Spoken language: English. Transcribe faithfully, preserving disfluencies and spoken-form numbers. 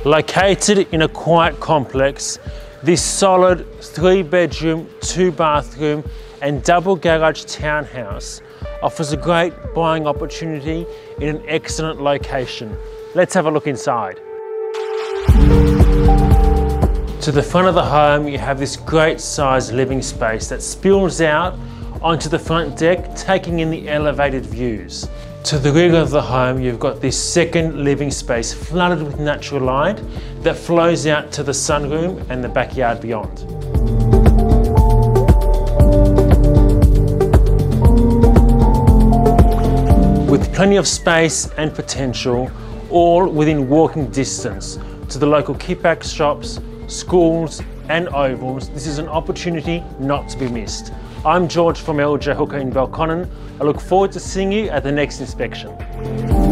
Located in a quiet complex, this solid three bedroom, two bathroom and double garage townhouse offers a great buying opportunity in an excellent location. Let's have a look inside. To the front of the home, you have this great sized living space that spills out onto the front deck, taking in the elevated views. To the rear of the home, you've got this second living space flooded with natural light that flows out to the sunroom and the backyard beyond. With plenty of space and potential, all within walking distance to the local kickback shops, schools and ovals, this is an opportunity not to be missed. I'm George from L J Hooker in Belconnen. I look forward to seeing you at the next inspection.